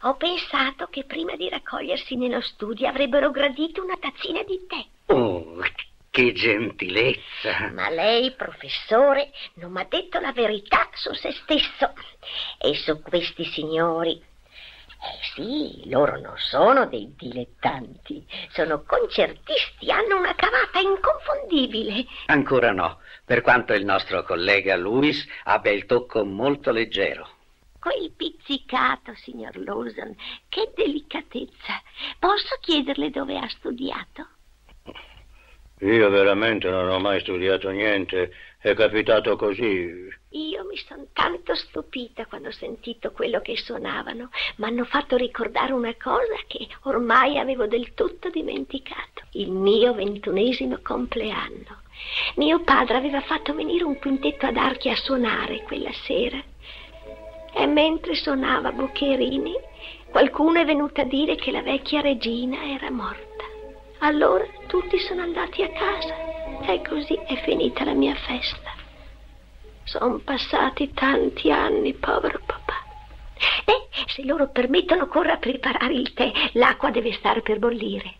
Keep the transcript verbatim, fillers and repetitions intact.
Ho pensato che prima di raccogliersi nello studio avrebbero gradito una tazzina di tè. Oh, che gentilezza! Ma lei, professore, non mi ha detto la verità su se stesso e su questi signori. Eh sì, loro non sono dei dilettanti, sono concertisti, hanno una cavata inconfondibile. Ancora no, per quanto il nostro collega Lewis abbia il tocco molto leggero. Quel pizzicato, signor Lawson, che delicatezza. Posso chiederle dove ha studiato? Io veramente non ho mai studiato niente, è capitato così. Io mi sono tanto stupita quando ho sentito quello che suonavano. Mi hanno fatto ricordare una cosa che ormai avevo del tutto dimenticato. Il mio ventunesimo compleanno. Mio padre aveva fatto venire un quintetto ad archi a suonare quella sera. E mentre suonava Boccherini, qualcuno è venuto a dire che la vecchia regina era morta. Allora tutti sono andati a casa e così è finita la mia festa. Sono passati tanti anni, povero papà. E se loro permettono, corra a preparare il tè, l'acqua deve stare per bollire.